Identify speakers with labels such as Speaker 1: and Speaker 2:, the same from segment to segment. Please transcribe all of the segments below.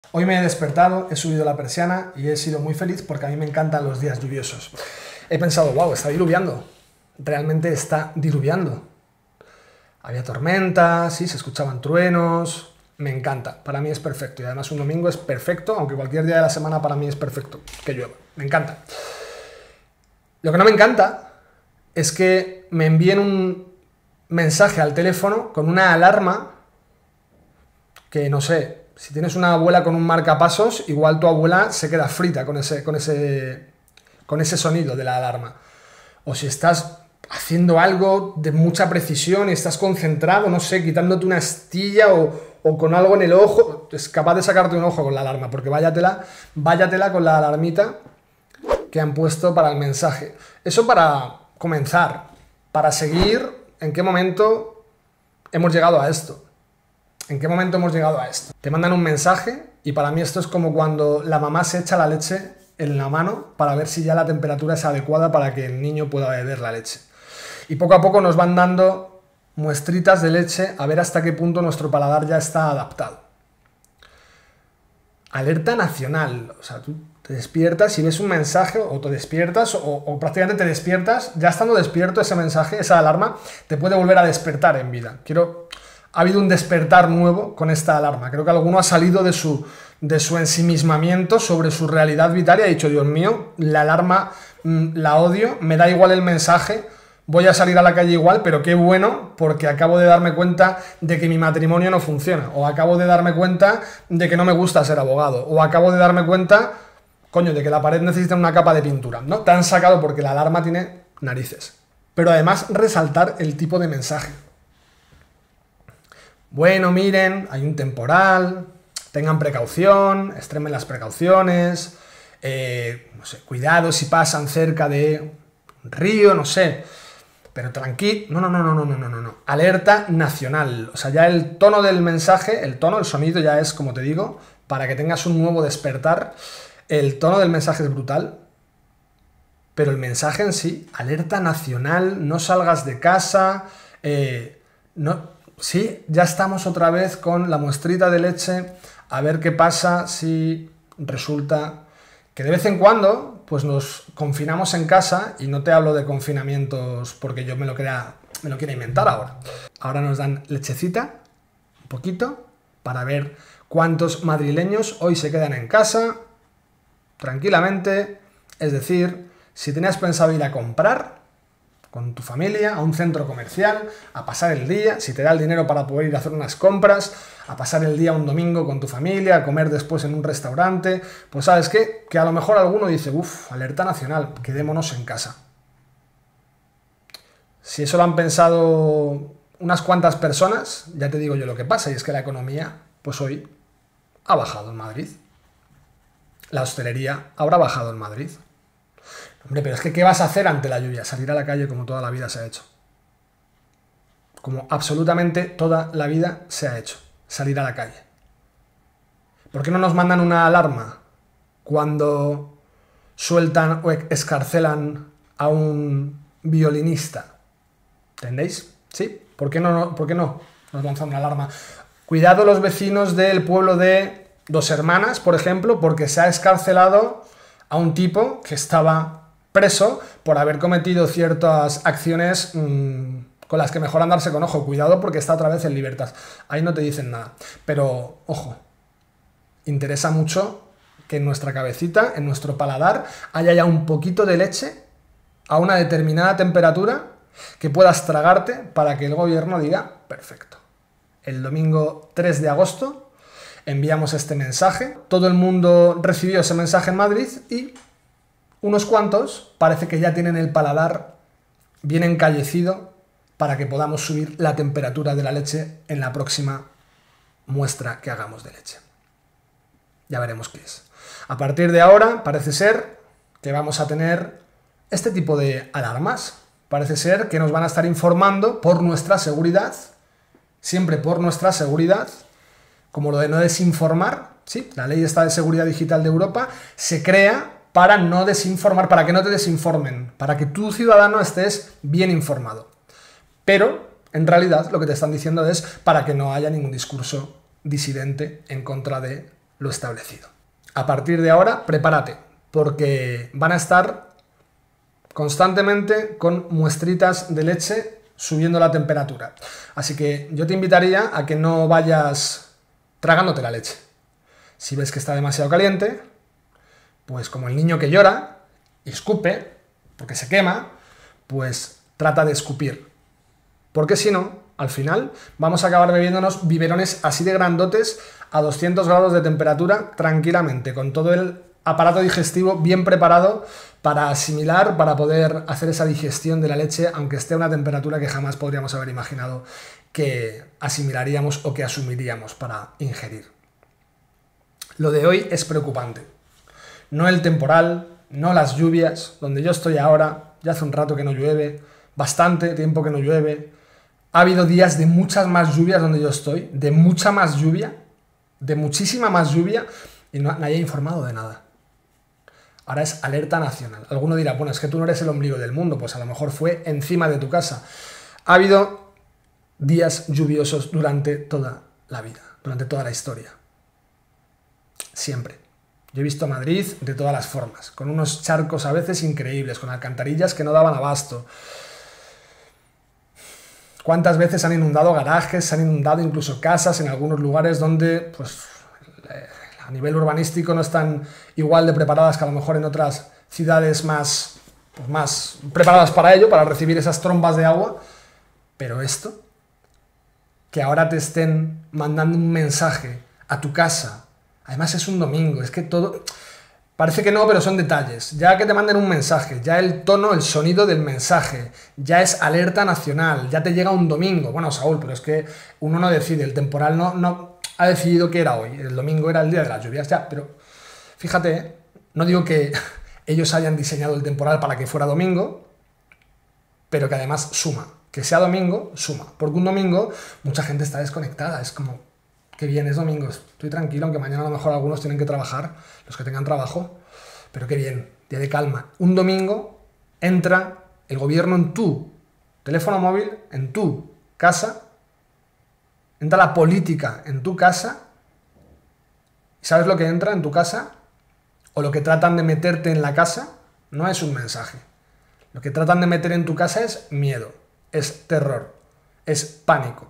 Speaker 1: Hoy me he despertado, he subido la persiana y he sido muy feliz porque a mí me encantan los días lluviosos. He pensado, wow, está diluviando. Realmente está diluviando. Había tormentas, sí, se escuchaban truenos. Me encanta, para mí es perfecto. Y además un domingo es perfecto, aunque cualquier día de la semana para mí es perfecto que llueva. Me encanta. Lo que no me encanta es que me envíen un mensaje al teléfono con una alarma que no sé. Si tienes una abuela con un marcapasos, igual tu abuela se queda frita con ese sonido de la alarma. O si estás haciendo algo de mucha precisión y estás concentrado, no sé, quitándote una astilla o con algo en el ojo, es capaz de sacarte un ojo con la alarma, porque váyatela con la alarmita que han puesto para el mensaje. Eso para comenzar, para seguir, ¿en qué momento hemos llegado a esto? ¿En qué momento hemos llegado a esto? Te mandan un mensaje y para mí esto es como cuando la mamá se echa la leche en la mano para ver si ya la temperatura es adecuada para que el niño pueda beber la leche. Y poco a poco nos van dando muestritas de leche a ver hasta qué punto nuestro paladar ya está adaptado. Alerta nacional. O sea, tú te despiertas y ves un mensaje o te despiertas o prácticamente te despiertas, ya estando despierto ese mensaje, esa alarma, te puede volver a despertar en vida. Ha habido un despertar nuevo con esta alarma. Creo que alguno ha salido de su ensimismamiento sobre su realidad vital y ha dicho, Dios mío, la alarma la odio, me da igual el mensaje, voy a salir a la calle igual, pero qué bueno, porque acabo de darme cuenta de que mi matrimonio no funciona, o acabo de darme cuenta de que no me gusta ser abogado, o acabo de darme cuenta, coño, de que la pared necesita una capa de pintura, ¿no? Te han sacado porque la alarma tiene narices. Pero además resaltar el tipo de mensaje. Bueno, miren, hay un temporal, tengan precaución, extremen las precauciones, no sé, cuidado si pasan cerca de un río, no sé, pero tranquilo, no, alerta nacional, o sea, ya el tono del mensaje, el sonido ya es, como te digo, para que tengas un nuevo despertar, el tono del mensaje es brutal, pero el mensaje en sí, alerta nacional, no salgas de casa, sí, ya estamos otra vez con la muestrita de leche, a ver qué pasa si resulta que de vez en cuando pues nos confinamos en casa, y no te hablo de confinamientos porque yo me lo quiera inventar ahora. Ahora nos dan lechecita, un poquito, para ver cuántos madrileños hoy se quedan en casa, tranquilamente, es decir, si tenías pensado ir a comprar con tu familia, a un centro comercial, a pasar el día, si te da el dinero para poder ir a hacer unas compras, a pasar el día un domingo con tu familia, a comer después en un restaurante, pues ¿sabes qué? Que a lo mejor alguno dice, uff, alerta nacional, quedémonos en casa. Si eso lo han pensado unas cuantas personas, ya te digo yo lo que pasa, y es que la economía, pues hoy, ha bajado en Madrid. La hostelería habrá bajado en Madrid. Hombre, pero es que ¿qué vas a hacer ante la lluvia? Salir a la calle como toda la vida se ha hecho. Como absolutamente toda la vida se ha hecho. Salir a la calle. ¿Por qué no nos mandan una alarma cuando sueltan o escarcelan a un violinista? ¿Entendéis? ¿Sí? ¿Por qué no nos lanzan una alarma? Cuidado los vecinos del pueblo de Dos Hermanas, por ejemplo, porque se ha escarcelado a un tipo que estaba preso por haber cometido ciertas acciones con las que mejor andarse con ojo. Cuidado porque está otra vez en libertad. Ahí no te dicen nada. Pero, ojo, interesa mucho que en nuestra cabecita, en nuestro paladar, haya ya un poquito de leche a una determinada temperatura que puedas tragarte para que el gobierno diga, perfecto. El domingo 3 de agosto enviamos este mensaje. Todo el mundo recibió ese mensaje en Madrid y unos cuantos parece que ya tienen el paladar bien encallecido para que podamos subir la temperatura de la leche en la próxima muestra que hagamos de leche. Ya veremos qué es. A partir de ahora parece ser que vamos a tener este tipo de alarmas. Parece ser que nos van a estar informando por nuestra seguridad, siempre por nuestra seguridad, como lo de no desinformar. Sí, la ley esta de seguridad digital de Europa se crea para no desinformar, para que no te desinformen, para que tú, ciudadano, estés bien informado. Pero, en realidad, lo que te están diciendo es para que no haya ningún discurso disidente en contra de lo establecido. A partir de ahora, prepárate, porque van a estar constantemente con muestritas de leche subiendo la temperatura. Así que yo te invitaría a que no vayas tragándote la leche. Si ves que está demasiado caliente, pues como el niño que llora y escupe, porque se quema, pues trata de escupir. Porque si no, al final vamos a acabar bebiéndonos biberones así de grandotes a 200 grados de temperatura tranquilamente, con todo el aparato digestivo bien preparado para asimilar, para poder hacer esa digestión de la leche, aunque esté a una temperatura que jamás podríamos haber imaginado que asimilaríamos o que asumiríamos para ingerir. Lo de hoy es preocupante. No el temporal, no las lluvias, donde yo estoy ahora, ya hace un rato que no llueve, bastante tiempo que no llueve. Ha habido días de muchas más lluvias donde yo estoy, de mucha más lluvia, de muchísima más lluvia, y nadie ha informado de nada. Ahora es alerta nacional. Alguno dirá, bueno, es que tú no eres el ombligo del mundo, pues a lo mejor fue encima de tu casa. Ha habido días lluviosos durante toda la vida, durante toda la historia. Siempre. Yo he visto Madrid de todas las formas, con unos charcos a veces increíbles, con alcantarillas que no daban abasto. ¿Cuántas veces han inundado garajes, se han inundado incluso casas en algunos lugares donde, pues, a nivel urbanístico no están igual de preparadas que a lo mejor en otras ciudades más preparadas para ello, para recibir esas trombas de agua? Pero esto, que ahora te estén mandando un mensaje a tu casa, además es un domingo, es que todo... Parece que no, pero son detalles. Ya que te manden un mensaje, ya el tono, el sonido del mensaje, ya es alerta nacional, ya te llega un domingo. Bueno, Saúl, pero es que uno no decide, el temporal no ha decidido que era hoy, el domingo era el día de las lluvias, ya, pero fíjate, no digo que ellos hayan diseñado el temporal para que fuera domingo, pero que además suma, que sea domingo, suma, porque un domingo mucha gente está desconectada, es como... Qué bien, es domingo, estoy tranquilo, aunque mañana a lo mejor algunos tienen que trabajar, los que tengan trabajo, pero qué bien, día de calma. Un domingo entra el gobierno en tu teléfono móvil, en tu casa, entra la política en tu casa, ¿y sabes lo que entra en tu casa? O lo que tratan de meterte en la casa, no es un mensaje. Lo que tratan de meter en tu casa es miedo, es terror, es pánico.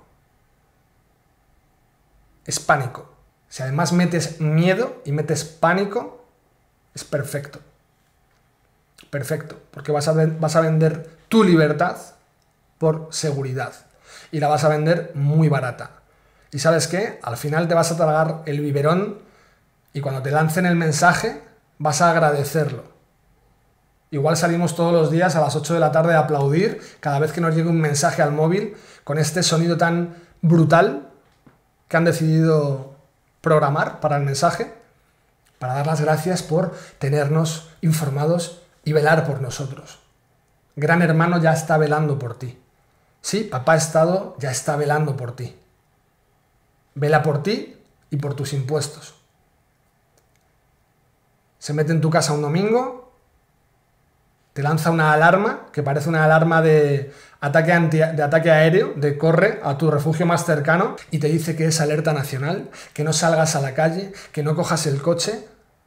Speaker 1: Es pánico. Si además metes miedo y metes pánico, es perfecto. Perfecto, porque vas a vender tu libertad por seguridad. Y la vas a vender muy barata. ¿Y sabes qué? Al final te vas a tragar el biberón y cuando te lancen el mensaje vas a agradecerlo. Igual salimos todos los días a las 8 de la tarde a aplaudir cada vez que nos llegue un mensaje al móvil con este sonido tan brutal que han decidido programar para el mensaje, para dar las gracias por tenernos informados y velar por nosotros. Gran Hermano ya está velando por ti. Sí, Papá Estado ya está velando por ti. Vela por ti y por tus impuestos. Se mete en tu casa un domingo, te lanza una alarma, que parece una alarma de ataque aéreo, de corre a tu refugio más cercano, y te dice que es alerta nacional, que no salgas a la calle, que no cojas el coche.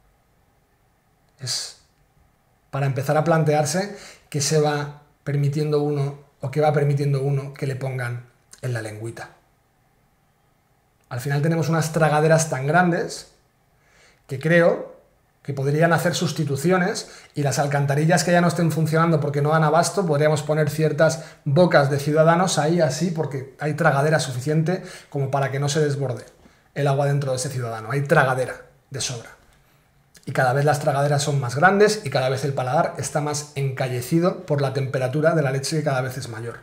Speaker 1: Es para empezar a plantearse qué se va permitiendo uno o qué va permitiendo uno que le pongan en la lengüita. Al final tenemos unas tragaderas tan grandes que creo que podrían hacer sustituciones y las alcantarillas que ya no estén funcionando porque no dan abasto, podríamos poner ciertas bocas de ciudadanos ahí así porque hay tragadera suficiente como para que no se desborde el agua dentro de ese ciudadano. Hay tragadera de sobra. Y cada vez las tragaderas son más grandes y cada vez el paladar está más encallecido por la temperatura de la leche que cada vez es mayor.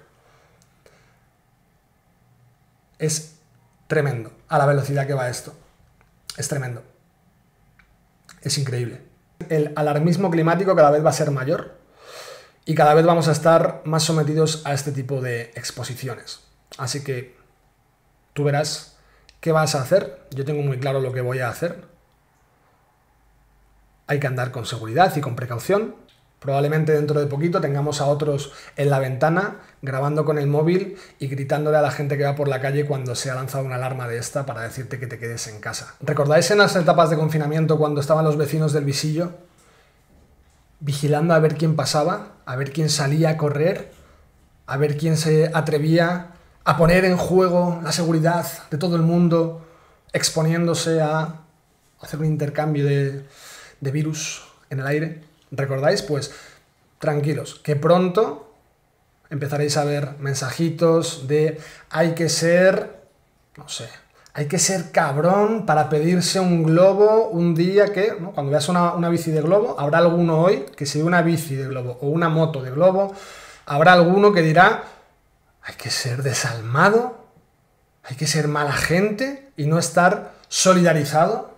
Speaker 1: Es tremendo a la velocidad que va esto. Es tremendo. Es increíble. El alarmismo climático cada vez va a ser mayor y cada vez vamos a estar más sometidos a este tipo de exposiciones. Así que tú verás qué vas a hacer. Yo tengo muy claro lo que voy a hacer. Hay que andar con seguridad y con precaución. Probablemente dentro de poquito tengamos a otros en la ventana grabando con el móvil y gritándole a la gente que va por la calle cuando se ha lanzado una alarma de esta para decirte que te quedes en casa. ¿Recordáis en las etapas de confinamiento cuando estaban los vecinos del visillo vigilando a ver quién pasaba, a ver quién salía a correr, a ver quién se atrevía a poner en juego la seguridad de todo el mundo, exponiéndose a hacer un intercambio de virus en el aire? ¿Recordáis? Pues tranquilos, que pronto empezaréis a ver mensajitos de hay que ser, no sé, hay que ser cabrón para pedirse un globo un día que, ¿no? Cuando veas una bici de globo, habrá alguno hoy que si ve una bici de globo o una moto de globo, habrá alguno que dirá hay que ser desalmado, hay que ser mala gente y no estar solidarizado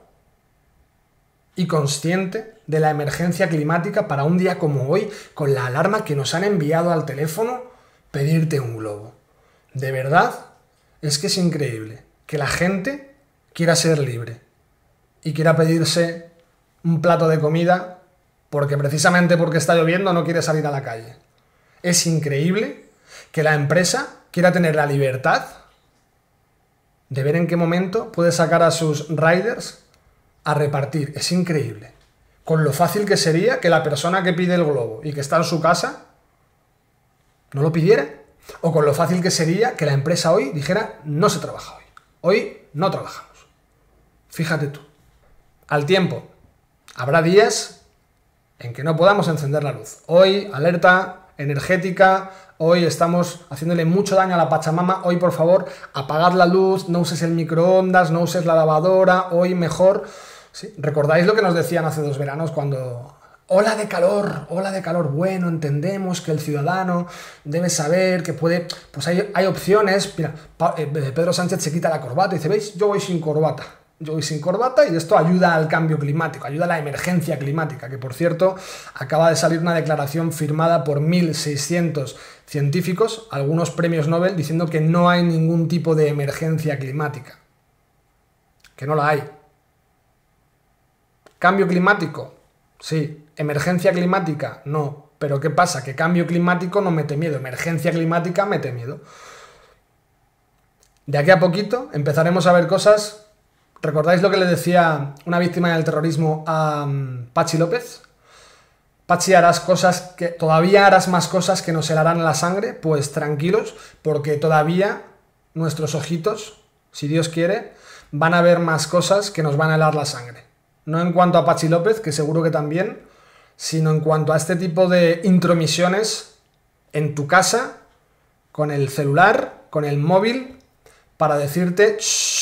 Speaker 1: y consciente de la emergencia climática para un día como hoy, con la alarma que nos han enviado al teléfono, pedirte un globo. De verdad, es que es increíble que la gente quiera ser libre y quiera pedirse un plato de comida porque precisamente porque está lloviendo no quiere salir a la calle. Es increíble que la empresa quiera tener la libertad de ver en qué momento puede sacar a sus riders a repartir. Es increíble. Con lo fácil que sería que la persona que pide el globo y que está en su casa no lo pidiera. O con lo fácil que sería que la empresa hoy dijera no se trabaja hoy. Hoy no trabajamos. Fíjate tú. Al tiempo, habrá días en que no podamos encender la luz. Hoy, alerta energética, hoy estamos haciéndole mucho daño a la Pachamama, hoy por favor apagad la luz, no uses el microondas, no uses la lavadora, hoy mejor. ¿Sí? ¿Recordáis lo que nos decían hace 2 veranos cuando ola de calor, bueno, entendemos que el ciudadano debe saber que puede, pues hay opciones, mira, Pedro Sánchez se quita la corbata y dice, ¿veis? Yo voy sin corbata y esto ayuda al cambio climático, ayuda a la emergencia climática, que por cierto acaba de salir una declaración firmada por 1.600 científicos, algunos premios Nobel, diciendo que no hay ningún tipo de emergencia climática, que no la hay. ¿Cambio climático? Sí. ¿Emergencia climática? No. Pero ¿qué pasa? Que cambio climático no mete miedo, emergencia climática mete miedo. De aquí a poquito empezaremos a ver cosas. ¿Recordáis lo que le decía una víctima del terrorismo a Patxi López? Patxi, todavía harás más cosas que nos helarán la sangre. Pues tranquilos, porque todavía nuestros ojitos, si Dios quiere, van a ver más cosas que nos van a helar la sangre. No en cuanto a Patxi López, que seguro que también, sino en cuanto a este tipo de intromisiones en tu casa, con el celular, con el móvil, para decirte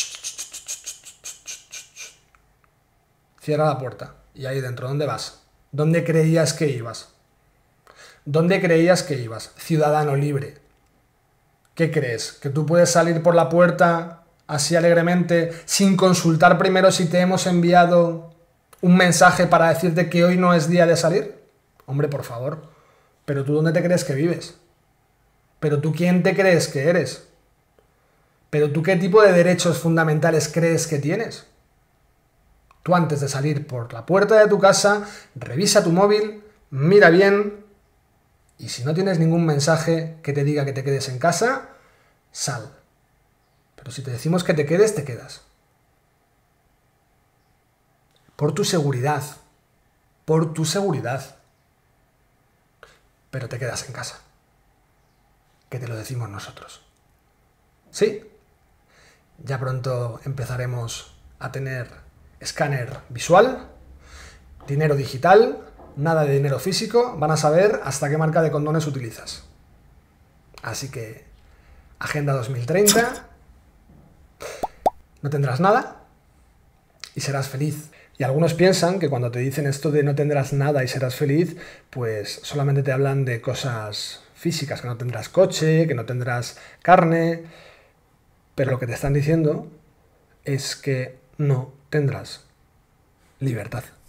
Speaker 1: cierra la puerta. Y ahí dentro, ¿dónde vas? ¿Dónde creías que ibas? ¿Dónde creías que ibas? Ciudadano libre. ¿Qué crees? ¿Que tú puedes salir por la puerta así alegremente sin consultar primero si te hemos enviado un mensaje para decirte que hoy no es día de salir? Hombre, por favor. ¿Pero tú dónde te crees que vives? ¿Pero tú quién te crees que eres? ¿Pero tú qué tipo de derechos fundamentales crees que tienes? Tú antes de salir por la puerta de tu casa, revisa tu móvil, mira bien y si no tienes ningún mensaje que te diga que te quedes en casa, sal. Pero si te decimos que te quedes, te quedas. Por tu seguridad. Por tu seguridad. Pero te quedas en casa. Que te lo decimos nosotros. ¿Sí? Ya pronto empezaremos a tener escáner visual, dinero digital, nada de dinero físico, van a saber hasta qué marca de condones utilizas. Así que, Agenda 2030, no tendrás nada y serás feliz. Y algunos piensan que cuando te dicen esto de no tendrás nada y serás feliz, pues solamente te hablan de cosas físicas, que no tendrás coche, que no tendrás carne, pero lo que te están diciendo es que no tendrás libertad.